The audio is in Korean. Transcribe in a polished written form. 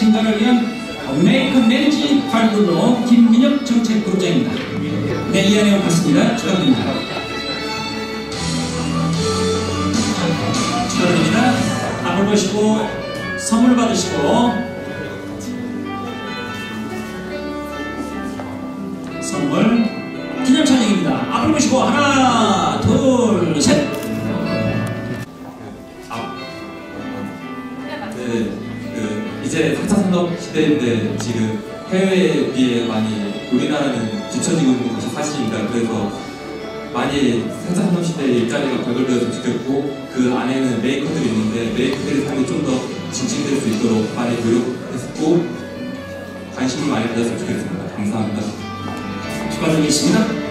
진단을 위한 메이크업 매니지 발굴로 김민혁 정책부장입니다. 네, 이 안에 오셨습니다. 축하드립니다. 축하드립니다. 앞을 보시고 선물 받으시고 선물 기념 촬영입니다. 앞을 보시고 하나, 둘, 셋. 이제 4차 산업 시대인데 지금 해외에 비해 많이 우리나라는 뒤처지고 있는 것이 사실입니다. 그래서 많이 4차 산업 시대에 일자리가 발굴되어서 좋겠고 그 안에는 메이커들이 있는데 메이커들의 삶이 좀 더 진칭될 수 있도록 많이 노력했고 관심을 많이 가졌으면 좋겠습니다. 감사합니다. 축하드리겠습니다.